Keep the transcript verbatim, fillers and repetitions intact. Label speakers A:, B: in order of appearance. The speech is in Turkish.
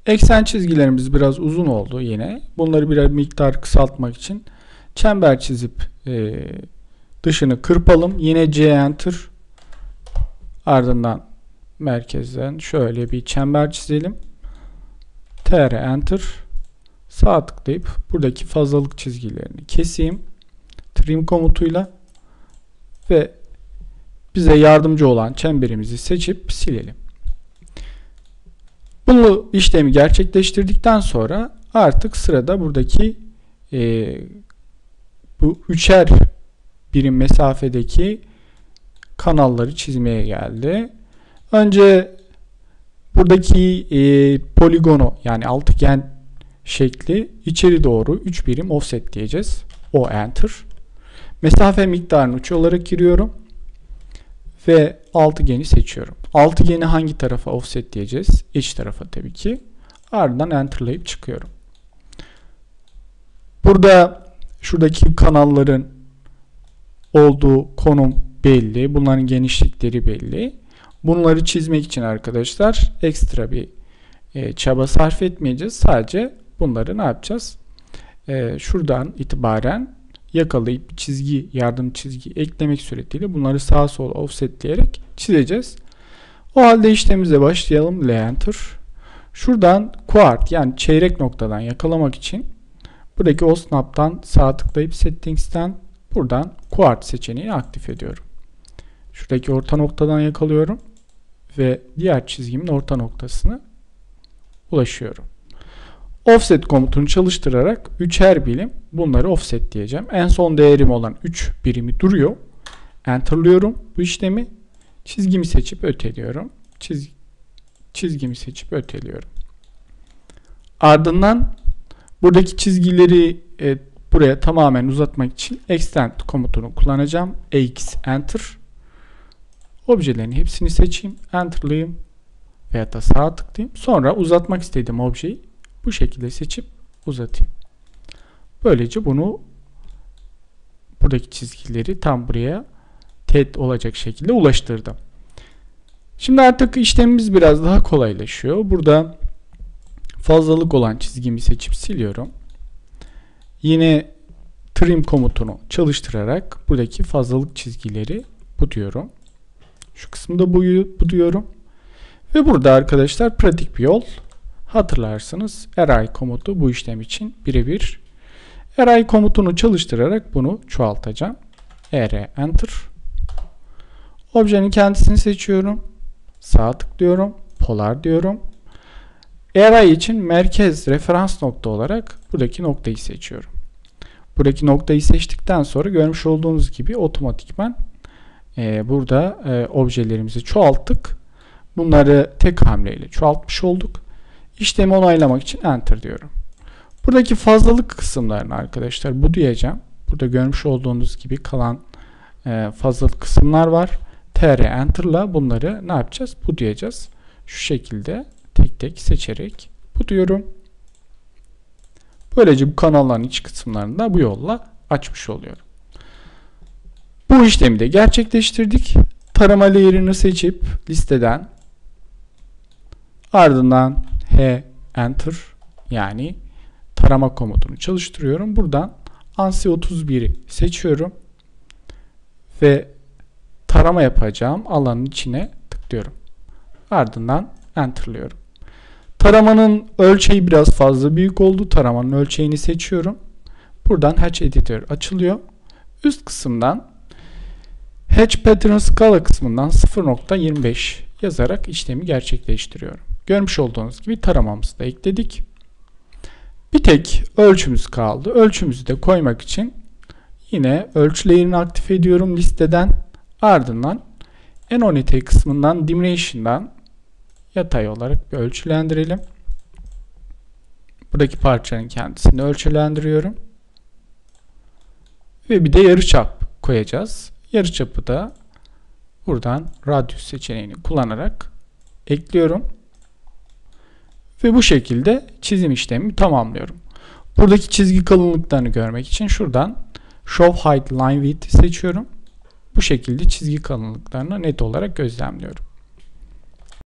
A: Eksen çizgilerimiz biraz uzun oldu yine. Bunları bir miktar kısaltmak için çember çizip e, dışını kırpalım. Yine C Enter. Ardından merkezden şöyle bir çember çizelim. T R Enter. Sağ tıklayıp buradaki fazlalık çizgilerini keseyim. Trim komutuyla ve bize yardımcı olan çemberimizi seçip silelim. Bu işlemi gerçekleştirdikten sonra artık sırada buradaki e, bu üçer birim mesafedeki kanalları çizmeye geldi. Önce buradaki e, poligonu yani altıgen şekli içeri doğru üç birim offset diyeceğiz. O enter. Mesafe miktarını üç olarak giriyorum. Ve altıgeni seçiyorum. Altıgeni hangi tarafa offset diyeceğiz? İç tarafa tabii ki. Ardından enterlayıp çıkıyorum. Burada şuradaki kanalların olduğu konum belli. Bunların genişlikleri belli. Bunları çizmek için arkadaşlar ekstra bir e, çaba sarf etmeyeceğiz. Sadece bunları ne yapacağız? E, şuradan itibaren yakalayıp bir çizgi, yardım çizgi eklemek suretiyle bunları sağa sola offsetleyerek çizeceğiz. O halde işlemimize başlayalım. L Enter. Şuradan quart yani çeyrek noktadan yakalamak için buradaki O Snap'tan sağ tıklayıp Settings'ten buradan quart seçeneğini aktif ediyorum. Şuradaki orta noktadan yakalıyorum ve diğer çizgimin orta noktasına ulaşıyorum. Offset komutunu çalıştırarak üçer birim bunları offset diyeceğim. En son değerim olan üç birimi duruyor. Enter'lıyorum bu işlemi. Çizgimi seçip öteliyorum. Çiz, çizgimi seçip öteliyorum. Ardından buradaki çizgileri e, buraya tamamen uzatmak için Extend komutunu kullanacağım. E X Enter. Objelerin hepsini seçeyim. Enter'layayım. Veya da sağa tıklayayım. Sonra uzatmak istediğim objeyi bu şekilde seçip uzatayım. Böylece bunu buradaki çizgileri tam buraya teğet olacak şekilde ulaştırdım. Şimdi artık işlemimiz biraz daha kolaylaşıyor. Burada fazlalık olan çizgimi seçip siliyorum. Yine trim komutunu çalıştırarak buradaki fazlalık çizgileri bu diyorum. Şu kısımda bu, bu diyorum. Ve burada arkadaşlar pratik bir yol. Hatırlarsınız array komutu bu işlem için birebir. Array komutunu çalıştırarak bunu çoğaltacağım. R Enter. Objenin kendisini seçiyorum. Sağ tıklıyorum. Polar diyorum. Array için merkez referans nokta olarak buradaki noktayı seçiyorum. Buradaki noktayı seçtikten sonra görmüş olduğunuz gibi otomatikman e, burada e, objelerimizi çoğalttık. Bunları tek hamleyle çoğaltmış olduk. İşlemi onaylamak için Enter diyorum. Buradaki fazlalık kısımlarını arkadaşlar bu diyeceğim. Burada görmüş olduğunuz gibi kalan e, fazlalık kısımlar var. T R Enter'la bunları ne yapacağız? Bu diyeceğiz. Şu şekilde tek tek seçerek bu diyorum. Böylece bu kanalların iç kısımlarını da bu yolla açmış oluyorum. Bu işlemi de gerçekleştirdik. Tarama layer'ını seçip listeden ardından H Enter yani tarama komutunu çalıştırıyorum. Buradan ANSI otuz bir'i seçiyorum ve tarama yapacağım alanın içine tıklıyorum. Ardından Enter'lıyorum. Taramanın ölçeği biraz fazla büyük oldu. Taramanın ölçeğini seçiyorum. Buradan Hatch Editor açılıyor. Üst kısımdan Hatch Pattern Scala kısmından sıfır nokta yirmi beş yazarak işlemi gerçekleştiriyorum. Görmüş olduğunuz gibi taramamızı da ekledik. Bir tek ölçümüz kaldı. Ölçümüzü de koymak için yine ölçü layer'ını aktif ediyorum listeden. Ardından Anonymity kısmından Dimension'dan yatay olarak bir ölçülendirelim. Buradaki parçanın kendisini ölçülendiriyorum. Ve bir de yarıçap koyacağız. Yarıçapı da buradan Radius seçeneğini kullanarak ekliyorum. Ve bu şekilde çizim işlemimi tamamlıyorum. Buradaki çizgi kalınlıklarını görmek için şuradan Show Height Line Width seçiyorum. Bu şekilde çizgi kalınlıklarını net olarak gözlemliyorum.